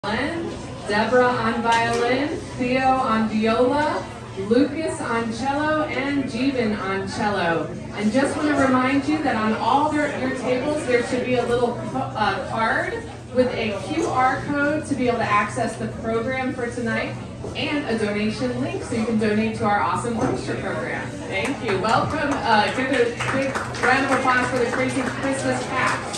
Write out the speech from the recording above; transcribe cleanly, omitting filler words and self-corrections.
Deborah on violin, Theo on viola, Lucas on cello, and Jeevan on cello. And just want to remind you that on all your tables there should be a little card with a QR code to be able to access the program for tonight and a donation link so you can donate to our awesome orchestra program. Thank you. Welcome. Give a big round of applause for the Crazy Christmas Cast.